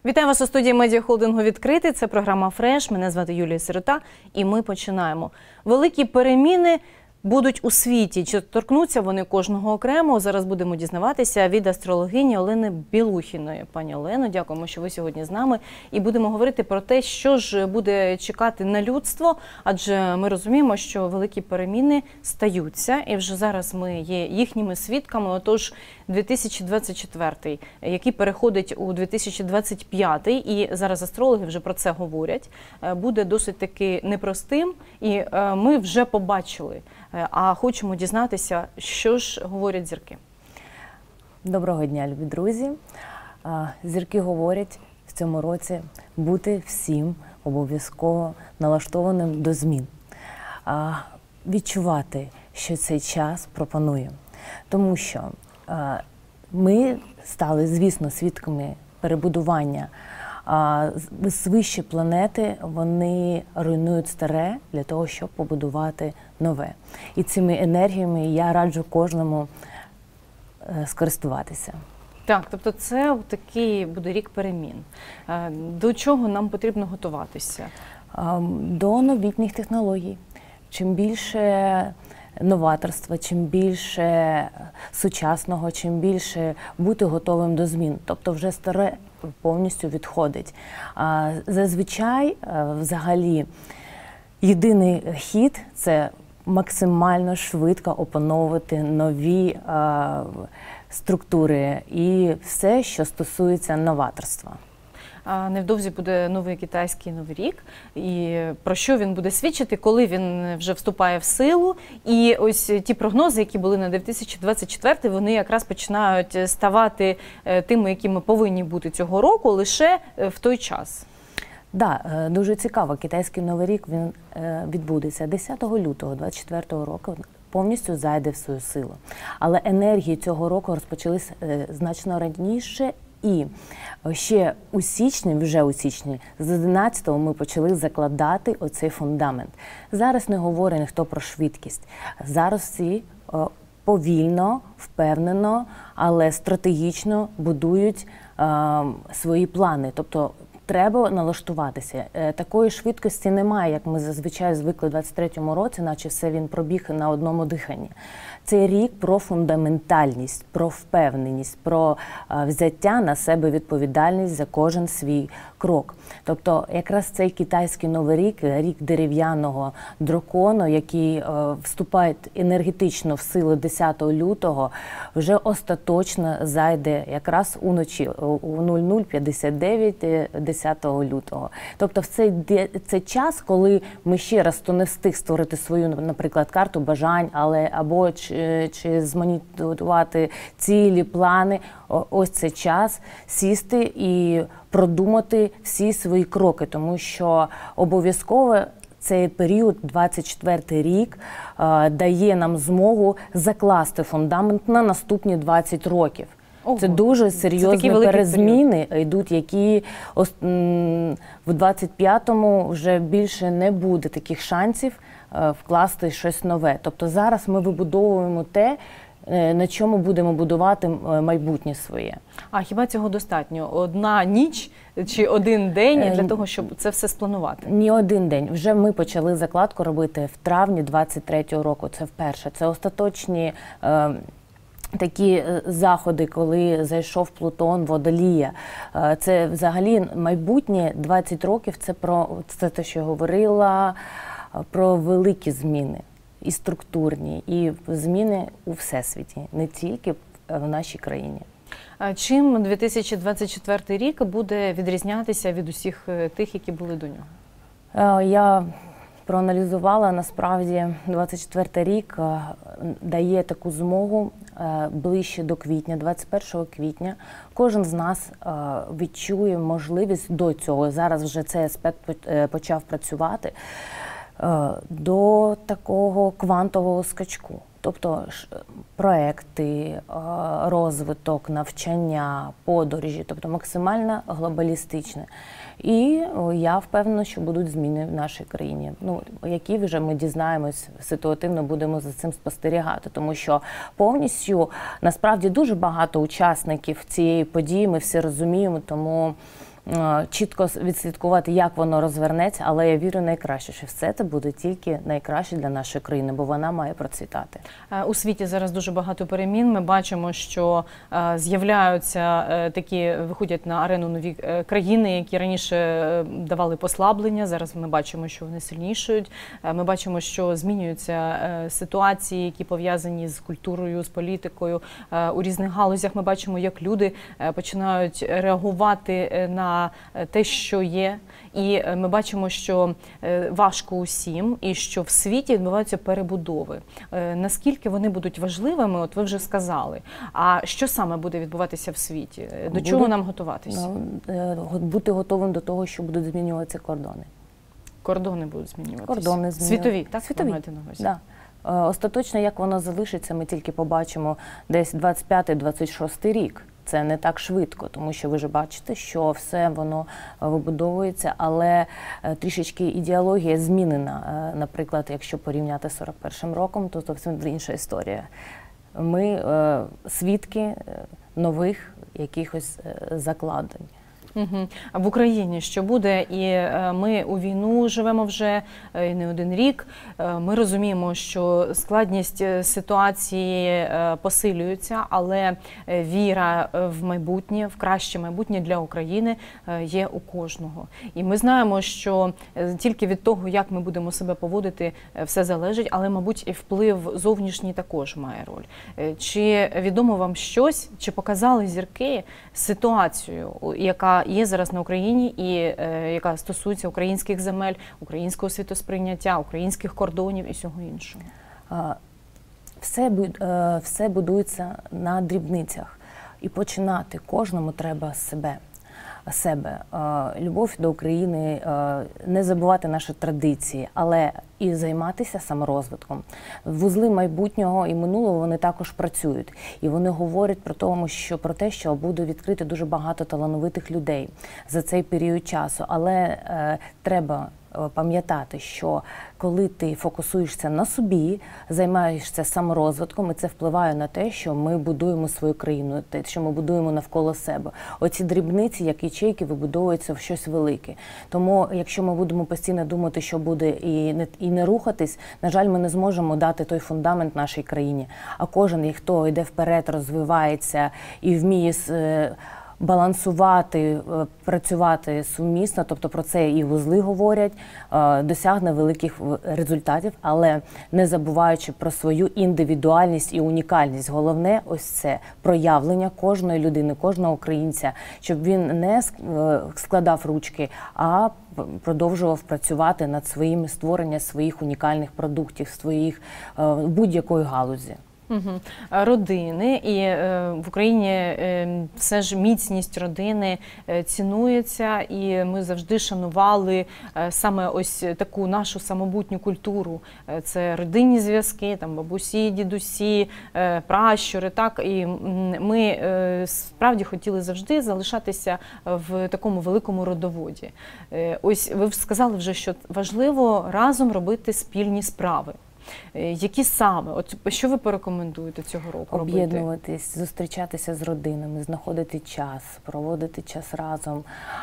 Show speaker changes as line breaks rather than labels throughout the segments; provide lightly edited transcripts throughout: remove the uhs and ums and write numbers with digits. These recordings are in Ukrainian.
Вітаю вас у студії медіахолдингу «Відкритий». Це програма «Фреш». Мене звати Юлія Сирота. І ми починаємо. Великі переміни будуть у світі. Чи торкнуться вони кожного окремо? Зараз будемо дізнаватися від астрологині Олени Білухіної. Пані Олено, дякуємо, що ви сьогодні з нами. І будемо говорити про те, що ж буде чекати на людство. Адже ми розуміємо, що великі переміни стаються. І вже зараз ми є їхніми свідками. Отож, 2024, який переходить у 2025, і зараз астрологи вже про це говорять, буде досить таки непростим. І ми вже побачили, а хочемо дізнатися, що ж говорять зірки.
Доброго дня, любі друзі. Зірки говорять в цьому році бути всім обов'язково налаштованим до змін. Відчувати, що цей час пропонує. Тому що ми стали, звісно, свідками перебудування. Вищі планети, вони руйнують старе для того, щоб побудувати нове. І цими енергіями я раджу кожному скористуватися.
Так, тобто це такий буде рік перемін. До чого нам потрібно готуватися?
До новітніх технологій. Чим більше новаторства, чим більше сучасного, чим більше бути готовим до змін. Тобто вже старе повністю відходить. Зазвичай, взагалі, єдиний хід – це максимально швидко опановувати нові структури і все, що стосується новаторства.
Невдовзі буде новий китайський Новий рік. І про що він буде свідчити, коли він вже вступає в силу? І ось ті прогнози, які були на 2024, вони якраз починають ставати тими, якими повинні бути цього року, лише в той час.
Так, дуже цікаво. Китайський Новий рік він відбудеться 10 лютого 2024 року. Повністю зайде в свою силу. Але енергії цього року розпочалися значно раніше. І ще у січні, з 11-го ми почали закладати оцей фундамент. Зараз не говорить ніхто про швидкість. Зараз всі повільно, впевнено, але стратегічно будують свої плани. Тобто треба налаштуватися. Такої швидкості немає, як ми зазвичай звикли у 23-му році, наче все він пробіг на одному диханні. Цей рік про фундаментальність, про впевненість, про взяття на себе відповідальність за кожен свій крок. Тобто якраз цей китайський Новий рік, рік дерев'яного дракону, який вступає енергетично в силу 10 лютого, вже остаточно зайде якраз уночі, у 00:59 10 лютого. Тобто в цей час, коли ми ще раз то не встиг створити свою, наприклад, карту бажань, або чи змоніторувати цілі, плани, ось цей час сісти і продумати всі свої кроки, тому що обов'язково цей період, 24-й рік, дає нам змогу закласти фундамент на наступні 20 років. Це дуже серйозні перезміни йдуть, які в 25-му вже більше не буде таких шансів вкласти щось нове. Тобто зараз ми вибудовуємо те, на чому будемо будувати майбутнє своє.
А хіба цього достатньо? Одна ніч чи один день для того, щоб це все спланувати?
Ні один день. Вже ми почали закладку робити в травні 23-го року. Це вперше. Це остаточні такі заходи, коли зайшов Плутон, Водолія. Це взагалі майбутнє 20 років, це те, що я говорила, про великі зміни. І структурні, і зміни у всесвіті, не тільки в нашій країні.
Чим 2024 рік буде відрізнятися від усіх тих, які були до нього?
Я проаналізувала, насправді, 24 рік дає таку змогу ближче до квітня, 21 квітня. Кожен з нас відчує можливість до цього, зараз вже цей аспект почав працювати, до такого квантового скачку. Тобто проекти, розвиток, навчання, подорожі, тобто максимально глобалістичне. І я впевнена, що будуть зміни в нашій країні. Які вже ми дізнаємось, ситуативно будемо за цим спостерігати, тому що повністю, насправді, дуже багато учасників цієї події, ми всі розуміємо, тому чітко відслідкувати, як воно розвернеться, але я вірю найкраще, що все це буде тільки найкраще для нашої країни, бо вона має процвітати.
У світі зараз дуже багато перемін. Ми бачимо, що з'являються такі, виходять на арену нові країни, які раніше давали послаблення. Зараз ми бачимо, що вони сильнішають. Ми бачимо, що змінюються ситуації, які пов'язані з культурою, з політикою. У різних галузях ми бачимо, як люди починають реагувати на те, що є. І ми бачимо, що важко усім, і що в світі відбуваються перебудови. Наскільки вони будуть важливими, от ви вже сказали. А що саме буде відбуватися в світі? До чого нам готуватися?
Бути готовим до того, що будуть змінюватися кордони.
Кордони будуть змінюватися?
Кордони змінюватися.
Світові, так?
Світові, да. Остаточно, як воно залишиться, ми тільки побачимо десь 25-26 рік. Це не так швидко, тому що ви ж бачите, що все воно вибудовується, але трішечки ідеологія змінена. Наприклад, якщо порівняти з 41-м роком, то зовсім інша історія. Ми свідки нових якихось закладень.
А в Україні що буде? І ми у війну живемо вже не один рік. Ми розуміємо, що складність ситуації посилюється, але віра в майбутнє, в краще майбутнє для України є у кожного. І ми знаємо, що тільки від того, як ми будемо себе поводити, все залежить, але, мабуть, і вплив зовнішній також має роль. Чи відомо вам щось, чи показали зірки ситуацію, яка є зараз на Україні і яка стосується українських земель, українського світосприйняття, українських кордонів і всього іншого?
Все будується на дрібницях. І починати кожному треба з себе. Любов до України, не забувати наші традиції, але і займатися саморозвитком. Вузли майбутнього і минулого, вони також працюють. І вони говорять про те, що буде відкрити дуже багато талановитих людей за цей період часу. Але треба пам'ятати, що коли ти фокусуєшся на собі, займаєшся саморозвитком, і це впливає на те, що ми будуємо свою країну, те, що ми будуємо навколо себе. Оці дрібниці, як ячейки, вибудовуються в щось велике. Тому, якщо ми будемо постійно думати, що буде, і не рухатись, на жаль, ми не зможемо дати той фундамент нашій країні. А кожен, хто йде вперед, розвивається і вміє балансувати, працювати сумісно, тобто про це і вузли говорять, досягне великих результатів, але не забуваючи про свою індивідуальність і унікальність. Головне ось це проявлення кожної людини, кожного українця, щоб він не складав ручки, а продовжував працювати над своїми створенням своїх унікальних продуктів, своїх будь-якої галузі.
Родини, і в Україні все ж міцність родини цінується, і ми завжди шанували саме ось таку нашу самобутню культуру. Це родинні зв'язки, там бабусі, дідусі, пращури, так, і ми справді хотіли завжди залишатися в такому великому родоводі. Ось ви сказали вже, що важливо разом робити спільні справи. Які саме? От що ви порекомендуєте цього року робити?
Об'єднуватись, зустрічатися з родинами, знаходити час, проводити час разом.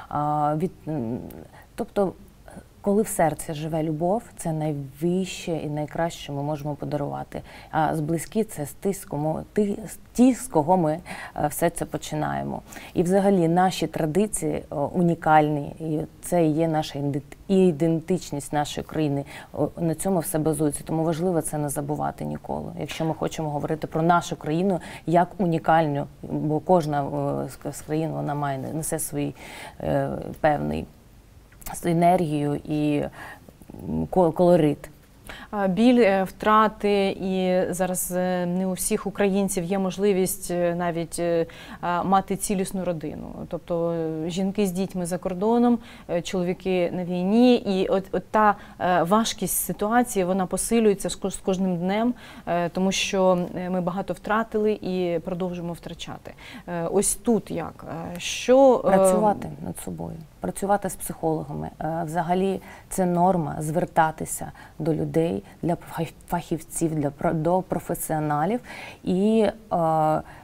Тобто, коли в серці живе любов, це найвище і найкраще, що ми можемо подарувати. А з близькі – це ті, з кого ми все це починаємо. І взагалі наші традиції унікальні, і це і є наша ідентичність нашої країни. На цьому все базується. Тому важливо це не забувати ніколи. Якщо ми хочемо говорити про нашу країну як унікальну, бо кожна з країн вона несе свій певний енергію і колорит.
Біль, втрати, і зараз не у всіх українців є можливість навіть мати цілісну родину. Тобто жінки з дітьми за кордоном, чоловіки на війні, і от та важкість ситуації, вона посилюється з кожним днем, тому що ми багато втратили і продовжуємо втрачати. Ось тут як?
Працювати над собою. Працювати з психологами. Взагалі це норма звертатися до людей, для фахівців, до професіоналів і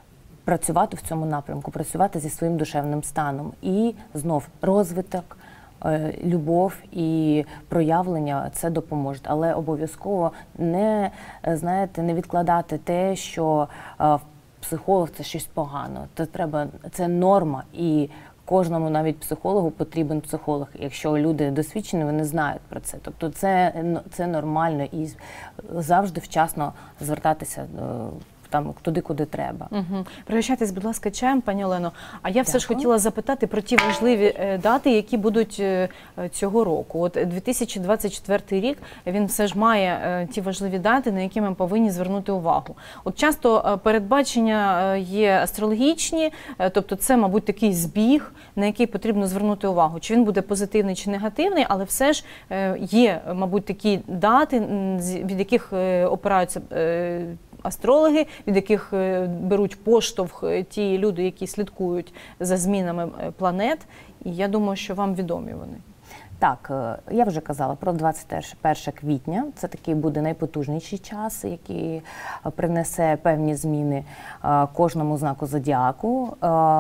працювати в цьому напрямку, працювати зі своїм душевним станом. І знов розвиток, любов і проявлення це допоможе. Але обов'язково не відкладати те, що психолог – це щось погано. Це норма, і кожному навіть психологу потрібен психолог. Якщо люди досвідчені, вони знають про це. Тобто це нормально і завжди вчасно звертатися туди, куди треба.
Пригощайтесь, будь ласка, чаєм, пані Олено. А я все ж хотіла запитати про ті важливі дати, які будуть цього року. От 2024 рік, він все ж має ті важливі дати, на які ми повинні звернути увагу. От часто передбачення є астрологічні, тобто це, мабуть, такий збіг, на який потрібно звернути увагу. Чи він буде позитивний, чи негативний, але все ж є, мабуть, такі дати, від яких опираються астрологи, від яких беруть поштовх ті люди, які слідкують за змінами планет. І я думаю, що вам відомі вони.
Так, я вже казала про 21 квітня. Це такий буде найпотужніший час, який принесе певні зміни кожному знаку зодіаку.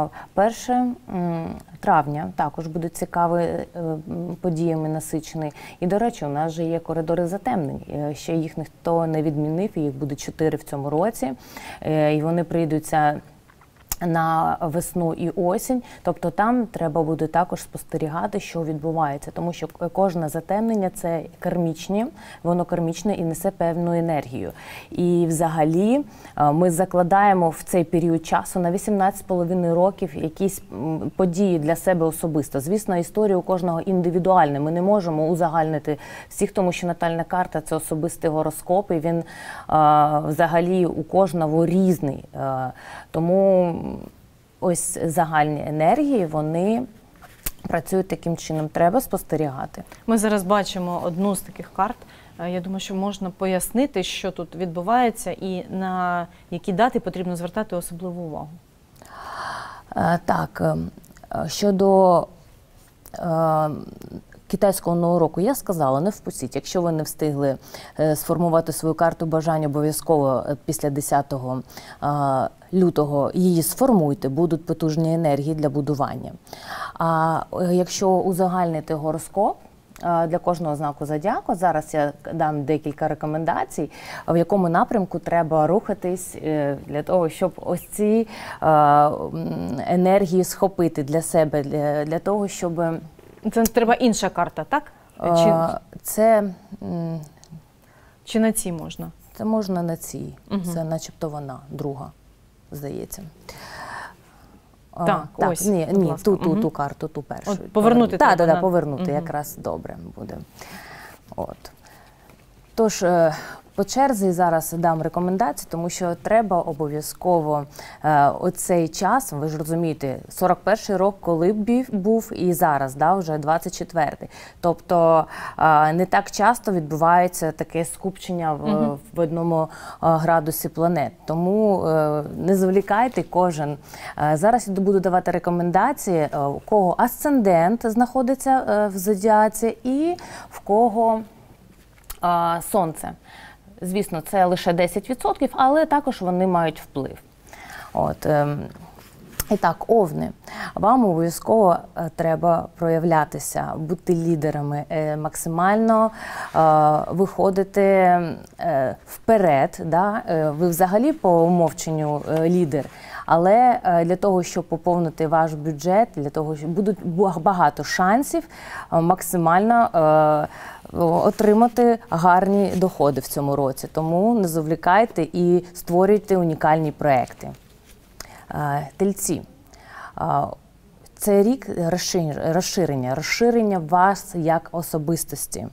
1 травня також буде цікавий подіями насичений. І, до речі, у нас же є коридори затемнень. Ще їх ніхто не відмінив, їх буде 4 в цьому році. І вони прийдуться на весну і осінь, тобто там треба буде також спостерігати, що відбувається, тому що кожне затемнення – це кармічне, воно кармічне і несе певну енергію. І взагалі ми закладаємо в цей період часу на 18,5 років якісь події для себе особисто. Звісно, історія у кожного індивідуальна, ми не можемо узагальнити всіх, тому що натальна карта – це особистий гороскоп, і він взагалі у кожного різний. Тому ось загальні енергії, вони працюють таким чином. Треба спостерігати.
Ми зараз бачимо одну з таких карт. Я думаю, що можна пояснити, що тут відбувається і на які дати потрібно звертати особливу увагу.
Так, щодо китайського нового року я сказала, не впустіть. Якщо ви не встигли сформувати свою карту бажань, обов'язково після 10 лютого її сформуйте, будуть потужні енергії для будування. А якщо узагальнити гороскоп для кожного знаку зодіаку, зараз я дам декілька рекомендацій, в якому напрямку треба рухатись для того, щоб ось ці енергії схопити для себе, для того, щоб...
Це треба інша карта, так? Чи на цій можна?
Це можна на цій. Це начебто вона, друга, здається.
Так, ось,
ні, ту карту, ту першу.
От, повернути треба.
Так, повернути, якраз добре буде. От. Тож, по черзі зараз дам рекомендації, тому що треба обов'язково оцей час, ви ж розумієте, 41-й рок, коли був, і зараз, вже 24-й. Тобто не так часто відбувається таке скупчення в одному градусі планет. Тому не зволікайте кожен. Зараз я буду давати рекомендації, у кого асцендент знаходиться в зодіаці і в кого сонце. Звісно, це лише 10%, але також вони мають вплив. І так, овни. Вам обов'язково треба проявлятися, бути лідерами, максимально виходити вперед. Ви взагалі по умовченню лідер, але для того, щоб поповнити ваш бюджет, для того, щоб буде багато шансів максимально отримати гарні доходи в цьому році. Тому не зволікайте і створюйте унікальні проекти. Тельці. Це рік розширення вас як особистості.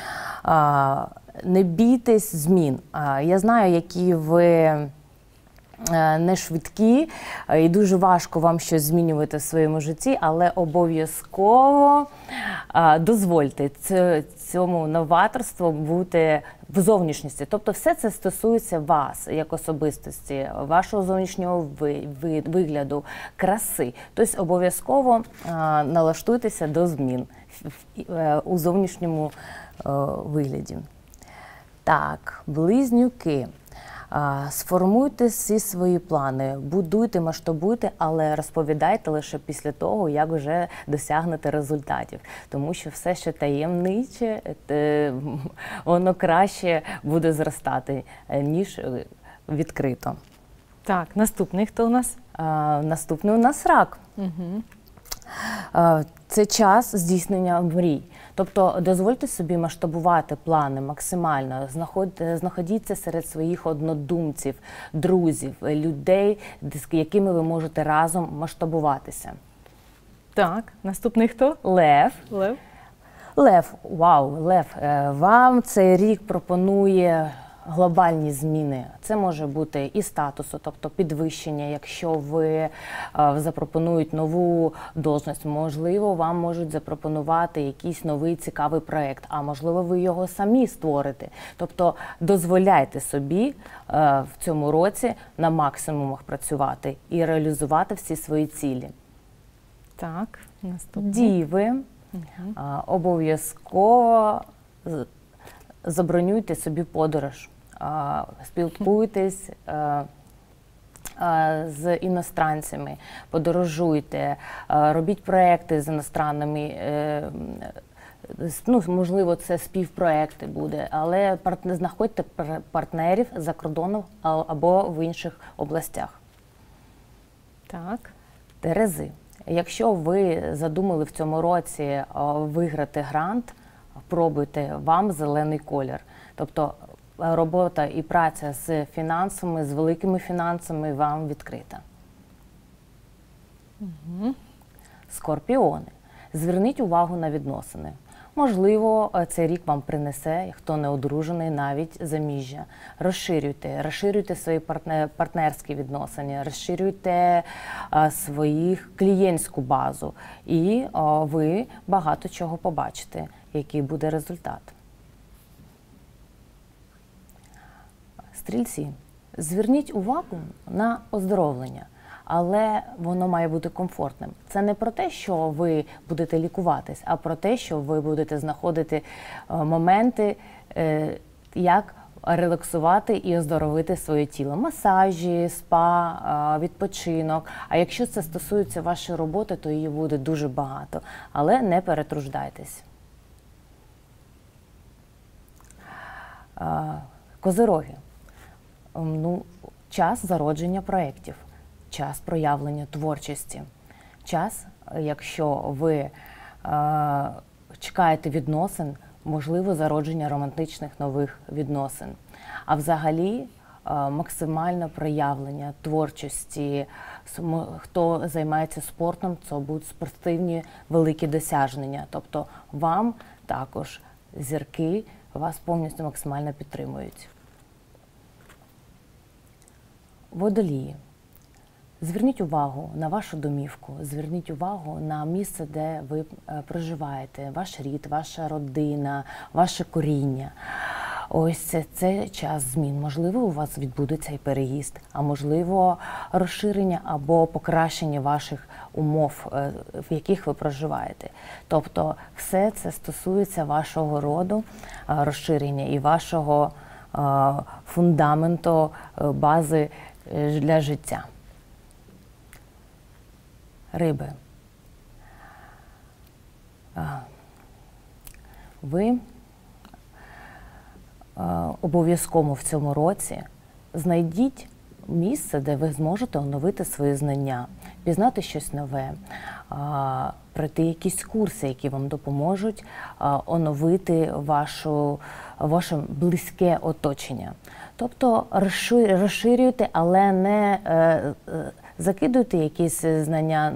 Не бійтесь змін. Я знаю, які ви не швидкі і дуже важко вам щось змінювати в своєму житті, але обов'язково дозвольте цьому новаторству бути в зовнішності. Тобто все це стосується вас як особистості, вашого зовнішнього вигляду, краси. Тобто обов'язково налаштуйтеся до змін у зовнішньому вигляді. Так, близнюки. Сформуйте всі свої плани, будуйте, масштабуйте, але розповідайте лише після того, як вже досягнете результатів. Тому що все, що таємниче, воно краще буде зростати, ніж відкрито.
Так, наступний хто у нас?
Наступний у нас рак. Це час здійснення мрій. Тобто дозвольте собі масштабувати плани максимально, знаходіться серед своїх однодумців, друзів, людей, з якими ви можете разом масштабуватися.
Так, наступний хто?
Лев.
Лев.
Лев, вау, Лев, вам цей рік пропонує глобальні зміни. Це може бути і статусу, тобто підвищення, якщо ви запропонують нову должність, можливо, вам можуть запропонувати якийсь новий цікавий проєкт, а можливо, ви його самі створите. Тобто дозволяйте собі в цьому році на максимумах працювати і реалізувати всі свої цілі.
Так, наступний.
Діви, обов'язково забронюйте собі подорож, спілкуйтесь з іностранцями, подорожуйте, робіть проекти з іностранними, можливо, це співпроекти буде, але знаходьте партнерів за кордоном або в інших областях.
Так.
Терези. Якщо ви задумали в цьому році виграти грант, пробуйте, вам зелений колір. Тобто робота і праця з фінансами, з великими фінансами вам відкрита. Скорпіони. Зверніть увагу на відносини. Можливо, цей рік вам принесе, хто не одружений, навіть заміжжя. Розширюйте свої партнерські відносини, розширюйте свою клієнтську базу. І ви багато чого побачите, який буде результат. Стрільці. Зверніть увагу на оздоровлення. Але воно має бути комфортним. Це не про те, що ви будете лікуватись, а про те, що ви будете знаходити моменти, як релаксувати і оздоровити своє тіло. Масажі, спа, відпочинок. А якщо це стосується вашої роботи, то її буде дуже багато. Але не перетруждайтесь. Козироги. Час зародження проєктів. Час проявлення творчості. Час, якщо ви чекаєте відносин, можливо, зародження романтичних нових відносин. А взагалі, максимальне проявлення творчості. Хто займається спортом, це будуть спортивні великі досягнення. Тобто вам також зірки вас повністю максимально підтримують. Водолії. Зверніть увагу на вашу домівку, зверніть увагу на місце, де ви проживаєте, ваш рід, ваша родина, ваше коріння. Ось це час змін. Можливо, у вас відбудеться і переїзд, а можливо, розширення або покращення ваших умов, в яких ви проживаєте. Тобто все це стосується вашого роду, розширення і вашого фундаменту, бази для життя. Риби. Ви обов'язково в цьому році знайдіть місце, де ви зможете оновити свої знання, пізнати щось нове, пройти якісь курси, які вам допоможуть оновити ваше близьке оточення. Тобто розширюйте, але не закидуйте якісь знання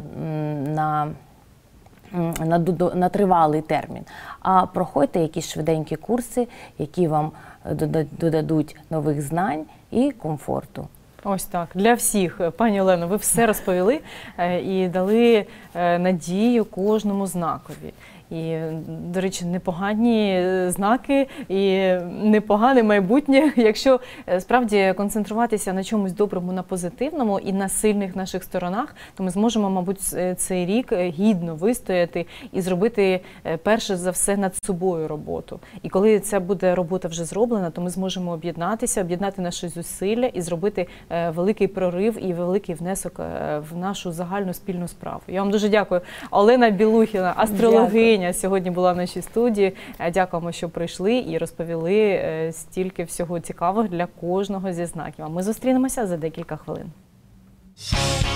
на тривалий термін, а проходьте якісь швиденькі курси, які вам додадуть нових знань і комфорту.
Ось так. Для всіх, пані Олено, ви все розповіли і дали надію кожному знакові. І, до речі, непогані знаки і непогане майбутнє, якщо справді концентруватися на чомусь доброму, на позитивному і на сильних наших сторонах, то ми зможемо, мабуть, цей рік гідно вистояти і зробити перше за все над собою роботу. І коли ця буде робота вже зроблена, то ми зможемо об'єднатися, об'єднати наші зусилля і зробити великий прорив і великий внесок в нашу загальну спільну справу. Я вам дуже дякую. Олена Білухіна, астрологиня, сьогодні була в нашій студії. Дякуємо, що прийшли і розповіли стільки всього цікавого для кожного зі знаків. А ми зустрінемося за декілька хвилин.